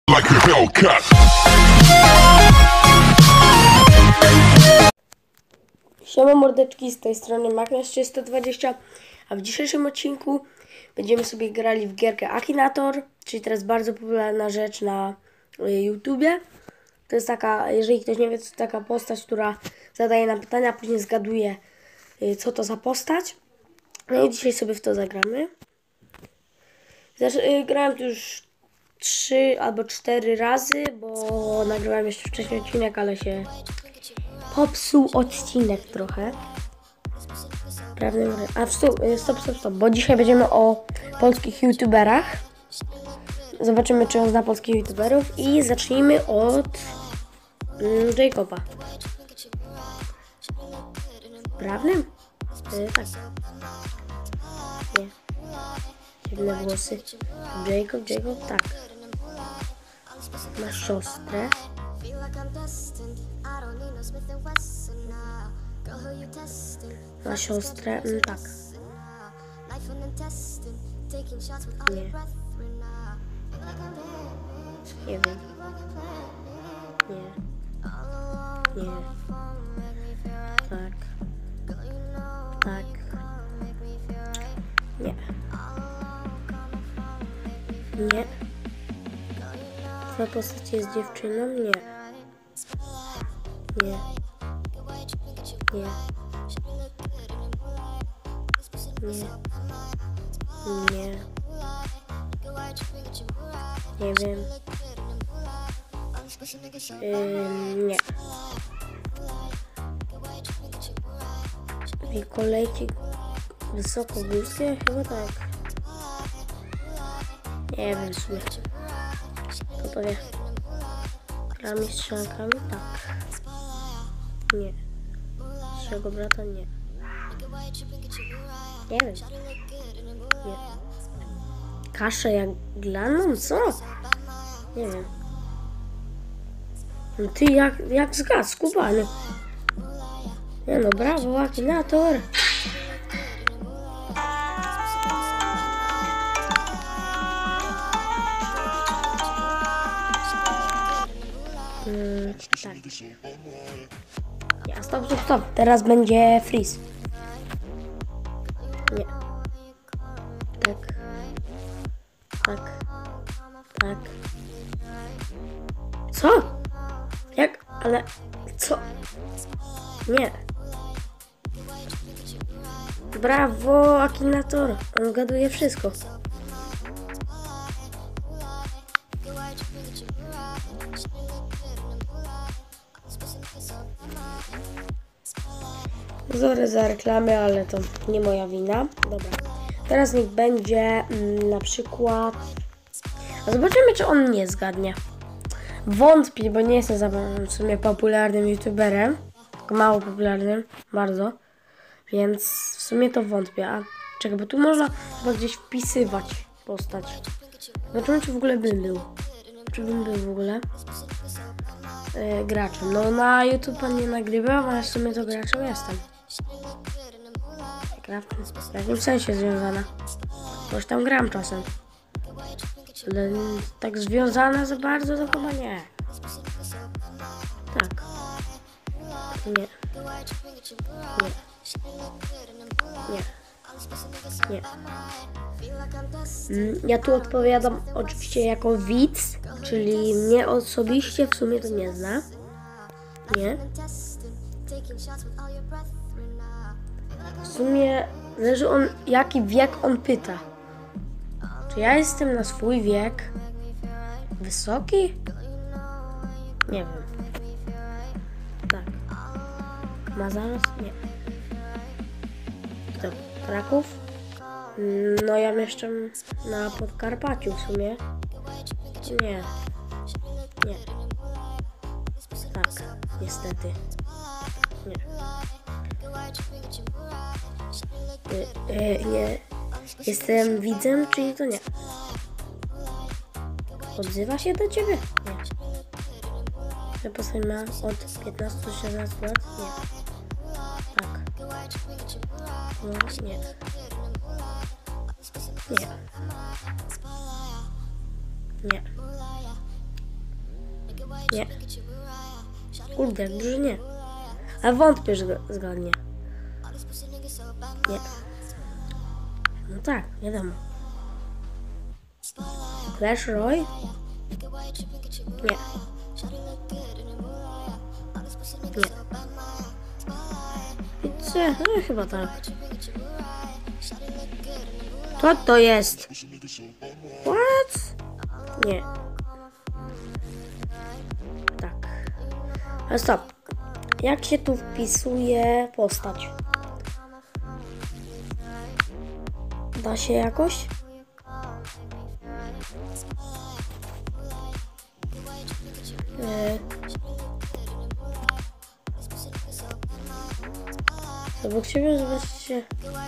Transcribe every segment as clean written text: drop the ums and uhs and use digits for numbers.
Like a Hellcat. Siema mordeczki, z tej strony Magnes320, a w dzisiejszym odcinku będziemy sobie grali w gierkę Akinator, czyli teraz bardzo popularna rzecz na YouTubie. To jest taka, jeżeli ktoś nie wie, to taka postać, która zadaje nam pytania, a później zgaduje, co to za postać. No i dzisiaj sobie w to zagramy. Grałem tu już 3 albo 4 razy, bo nagrywałem jeszcze wcześniej odcinek, ale się popsuł odcinek trochę. Stop, bo dzisiaj będziemy o polskich youtuberach. Zobaczymy, czy on zna polskich youtuberów i zacznijmy od Jacoba. Prawnym? Tak. Nie. Dziwne włosy. Jacob, tak. Ma siostrę. Ma siostrę, tak. Nie. Nie wiem. Nie. Nie. Tak. Tak. Nie. Nie. Ta postać jest dziewczyną? Nie. Nie. Nie. Nie. Nie. Nie wiem. Nie. I kolejki wysokogórskie? Chyba tak. Nie wiem w sumie. To powie. Grami strzelkami? Tak. Nie. Swojego brata? Nie. Nie wiem. Nie. Kaszę jaglaną? Co? Nie wiem. No ty jak zgadł, skubany. Nie no, brawo, Akinator. Tak. Ja, stop. Teraz będzie freeze. Nie. Tak. Tak. Tak. Co? Jak? Ale... Co? Nie. Brawo, Akinator. On gaduje wszystko. Sorry za reklamę, ale to nie moja wina. Dobra. Teraz niech będzie na przykład... A zobaczymy, czy on nie zgadnie. Wątpię, bo nie jestem w sumie popularnym youtuberem. Tylko mało popularnym. Bardzo. Więc w sumie to wątpię. A czekaj, bo tu można chyba gdzieś wpisywać postać. Zobaczymy, czy w ogóle bym był. Czy bym był w ogóle graczem. No na YouTube nie nagrywam, ale w sumie to graczem jestem. W jakim sensie związana? Coś tam gram czasem. Ale tak związana za bardzo to chyba nie. Tak. Nie. Nie. Nie. Nie. Ja tu odpowiadam oczywiście jako widz, czyli mnie osobiście w sumie to nie zna. Nie. W sumie zależy jaki wiek on pyta. Czy ja jestem na swój wiek wysoki? Nie wiem. Tak. Ma zaraz? Nie. To Kraków? No ja mieszkam na Podkarpaciu w sumie. Nie. Nie. Tak. Niestety. Nie. Nie. Jestem widzem, czyli to nie. Odzywa się do ciebie? Nie. Że postać ma od 15 do 16 lat? Nie. Tak. No, nie. Nie. Nie. Nie. Kurde, jak dużo nie. Ale wątpię, że zgadnie. Nie. No tak, wiadomo. Clash Royale? Nie. Nie. Pizza? No chyba tak. Co to jest? What? Nie. Tak. Ale stop. Jak się tu wpisuje postać? Da się jakoś? Obok siebie zobaczcie.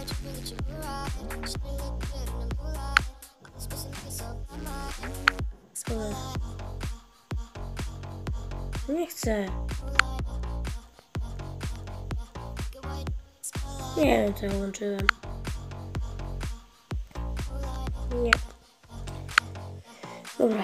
Nie chcę. Nie wiem, co ja łączyłem. Nie. Dobra.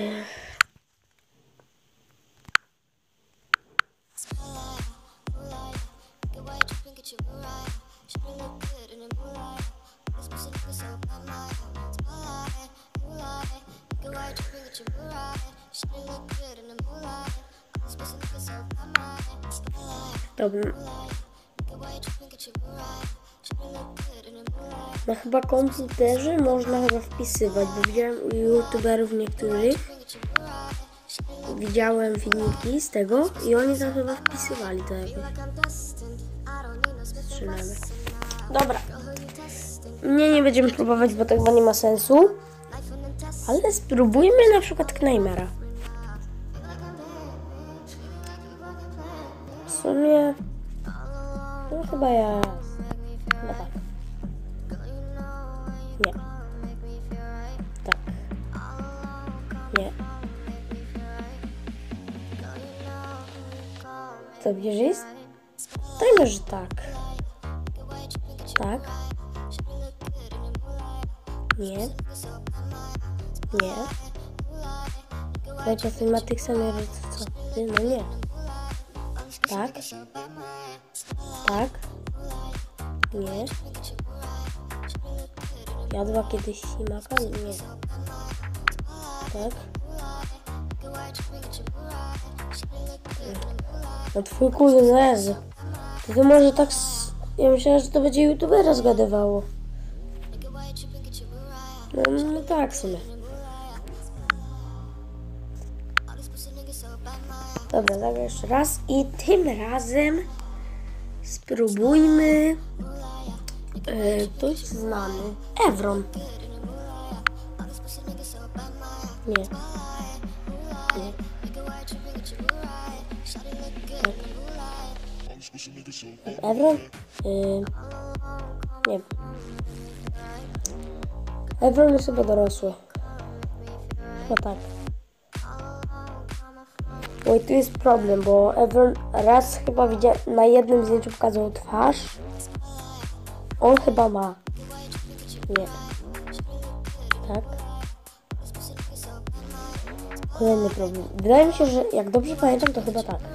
Dobra. Na chyba komputerze można chyba wpisywać, bo widziałem u youtuberów niektórych. Widziałem filmiki z tego i oni tam chyba wpisywali to jakoś. Strzelamy. Dobra. Nie będziemy próbować, bo to chyba nie ma sensu. Ale spróbujmy na przykład Knajmera. W sumie... No chyba ja... Chyba tak. Nie. Tak. Nie. Co, gdzieś jest? Dajmy, że tak. Tak. Nie. Nie. Lecie Cinematic Summer, co? Ty? No nie. Tak. Tak. Nie. Jadła kiedyś ślimaka? Nie. Tak. No twój kuzyn, Jezu. To może tak... Ja myślałem, że to będzie youtubera zgadywało. No tak w sumie. Dobra, zagram jeszcze raz i tym razem spróbujmy dość znany Evron. Nie. Nie. Tak. Evron? Nie. Evron jest chyba dorosły. No tak. Oj, tu jest problem, bo Evron raz chyba widziałem, na jednym zdjęciu pokazał twarz. On chyba ma. Nie. Tak. Kolejny problem. Wydaje mi się, że jak dobrze pamiętam, to chyba tak.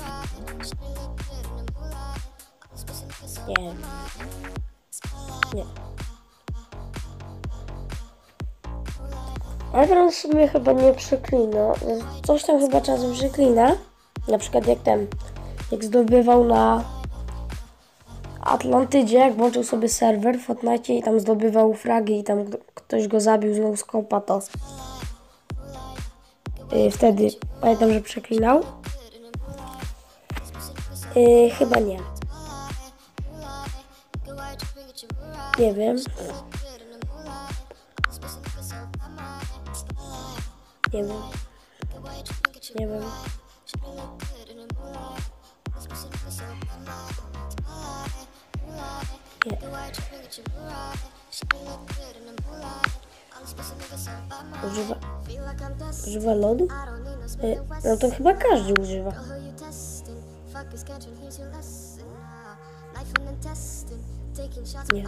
Nie. Nie. Evron sobie chyba nie przeklina. Coś tam chyba czasem przeklina. Na przykład jak zdobywał na Atlantydzie, jak włączył sobie serwer w Fortnite i tam zdobywał fragi i tam ktoś go zabił z no-scope'a, to wtedy pamiętam, że przeklinał. Chyba nie. Nie wiem. Nie wiem. Nie wiem. Nie. Używa lodu? No to chyba każdy używa. Nie.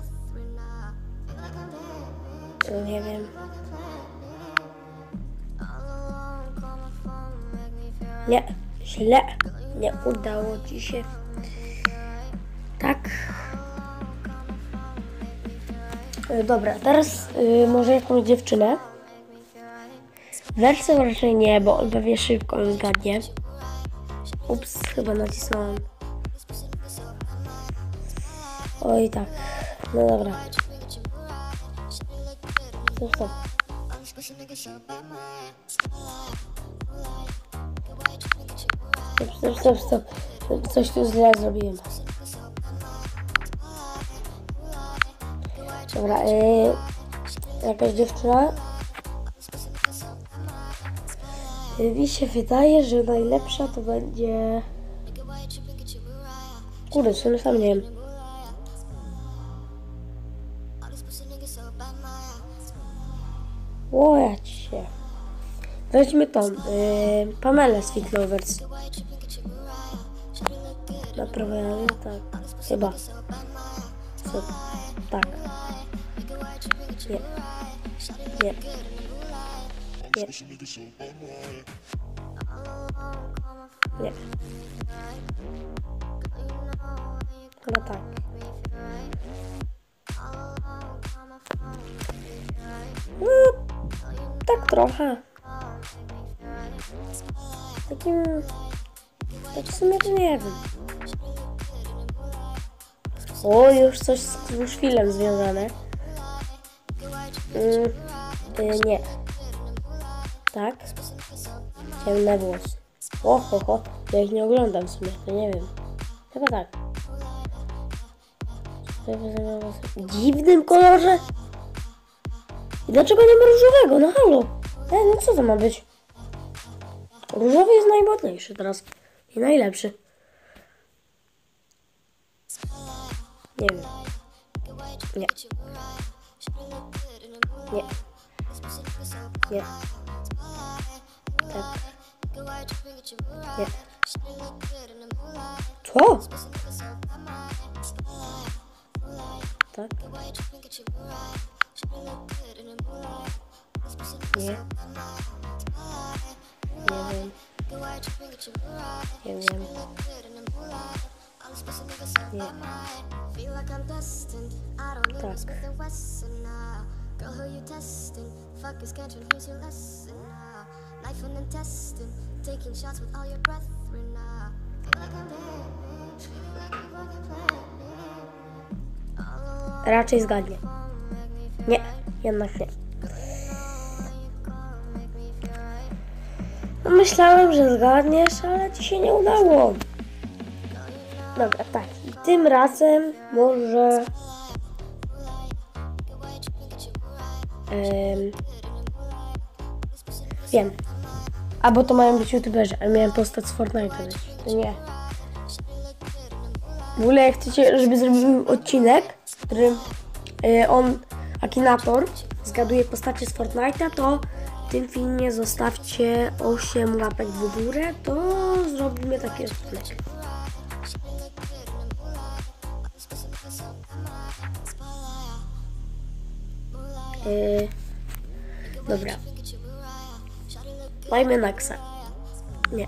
No nie wiem. Nie, źle. Nie udało ci się. Tak. Dobra, teraz może jakąś dziewczynę. Wersję raczej nie, bo on pewnie szybko zgadnie. Ups, chyba nacisnąłem. Oj tak. No dobra. Stop. Stop. Coś tu źle zrobiłem. Dobra, jakaś dziewczyna. Mi się wydaje, że najlepsza to będzie... Kurde, co sam nie wiem. Łojać się. Weźmy tą, Pamelę z Fit Lovers. Naprawiamy, tak. Chyba. Co? Tak. Nie. Nie. Nie. Nie. Chyba tak. No, tak trochę. Takim... Tak w sumie to nie wiem. O, już coś z Kruszwilem związane. Nie. Tak? Ciemne włosy. Ho. Ja ich nie oglądam w sumie, to nie wiem. Chyba tak. W dziwnym kolorze? I dlaczego nie ma różowego? No halo. No co to ma być? Różowy jest najmodniejszy teraz. I najlepszy. Nie wiem. Nie. Nie. Nie. Tak. Nie. Co? Tak. Nie. Nie wiem. Nie wiem. Nie. Tak. Raczej zgadnie. Nie, jednak nie. No myślałem, że zgadniesz, ale ci się nie udało. Dobra, tak. I tym razem może... Wiem. Albo to mają być youtuberzy, ale miałem postać z Fortnite'a. To nie. W ogóle jak chcecie, żeby zrobił odcinek, w którym Akinator zgaduje postacie z Fortnite'a, to w tym filmie zostawcie 8 łapek w górę, to zrobimy taki odcinek. Dobra. Dajmy Naxa. Nie.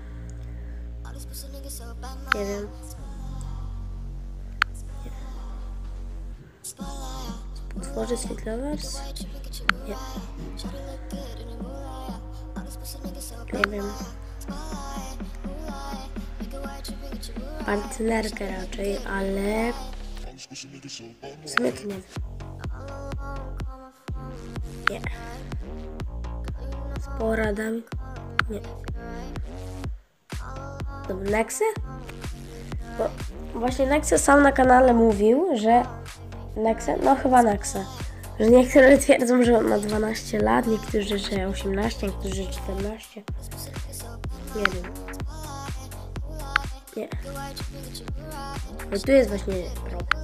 Nie wiem. Utworzy Fit Lovers? Nie. Nie wiem. Partnerkę raczej, ale... W sumie to nie wiem. Nie. Z poradami? Nie. Dobra, Nexe? Bo właśnie Nexe sam na kanale mówił, że... Nexe? No chyba Nexe. Że niektórzy twierdzą, że on ma 12 lat, niektórzy, że 18, niektórzy, że 14. Nie wiem. Nie. No tu jest właśnie problem.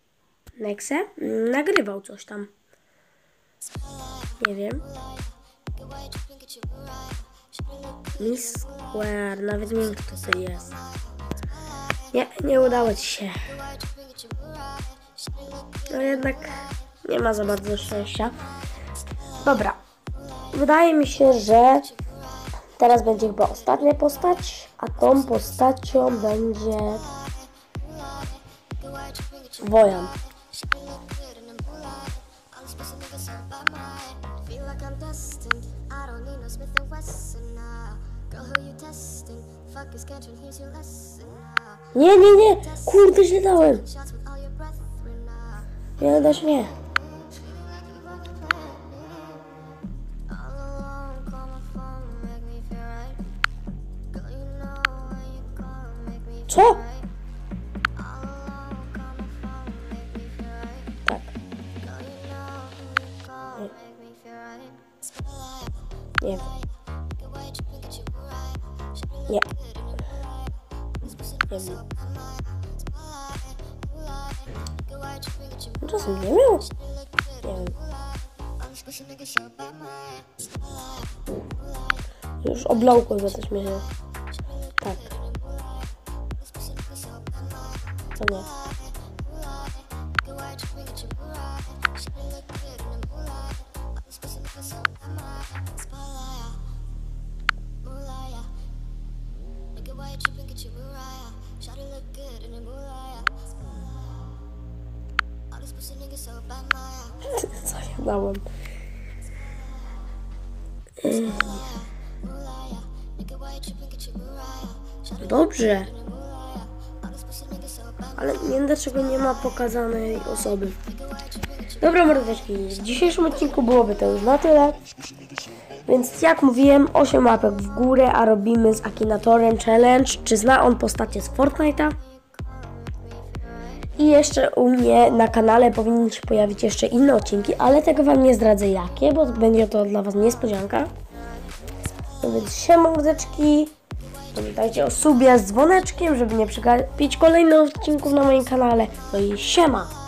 Nexe nagrywał coś tam. Nie wiem. Miss Square, nawet nie wiem kto to jest. Nie udało ci się. No jednak nie ma za bardzo szczęścia. Dobra. Wydaje mi się, że teraz będzie chyba ostatnia postać, a tą postacią będzie Wojan. Nie, kurde, źle dałem. Nie, dasz nie. Co? Tak. Nie. Nie. Nie wiem. Czasem nie miał. Nie wiem. Już obląkło go też mnie. Tak. To nie. Co ja dałem? Dobrze. Ale nie wiem dlaczego nie ma pokazanej osoby. Dobra mordeczki, w dzisiejszym odcinku byłoby to już na tyle. Więc jak mówiłem, 8 łapek w górę, a robimy z Akinatorem challenge. Czy zna on postacie z Fortnite'a? I jeszcze u mnie na kanale powinny się pojawić jeszcze inne odcinki, ale tego wam nie zdradzę jakie, bo będzie to dla was niespodzianka. No więc siema mordeczki. Pamiętajcie o subie z dzwoneczkiem, żeby nie przegapić kolejnych odcinków na moim kanale. No i siema!